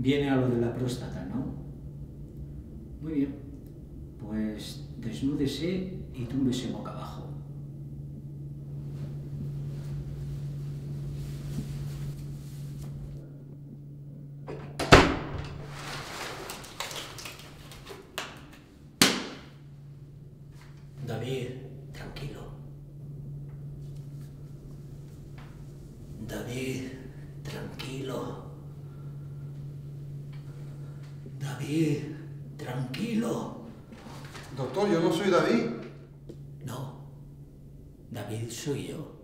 Viene a lo de la próstata, ¿no? Muy bien. Pues desnúdese y túmbese boca abajo. David, tranquilo. David, tranquilo. David, tranquilo. Doctor, yo no soy David. No, David soy yo.